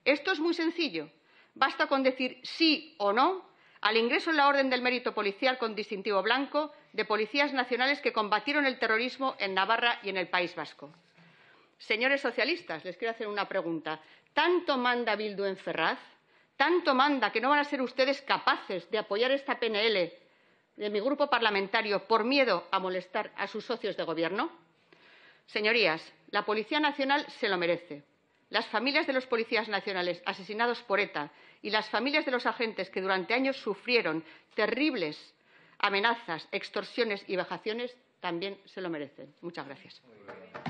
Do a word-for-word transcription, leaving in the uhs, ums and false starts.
Esto es muy sencillo. Basta con decir sí o no al ingreso en la Orden del Mérito Policial con distintivo blanco de policías nacionales que combatieron el terrorismo en Navarra y en el País Vasco. Señores socialistas, les quiero hacer una pregunta. ¿Tanto manda Bildu en Ferraz? ¿Tanto manda que no van a ser ustedes capaces de apoyar esta P N L de mi grupo parlamentario por miedo a molestar a sus socios de Gobierno? Señorías, la Policía Nacional se lo merece. Las familias de los policías nacionales asesinados por ETA y las familias de los agentes que durante años sufrieron terribles amenazas, extorsiones y vejaciones también se lo merecen. Muchas gracias.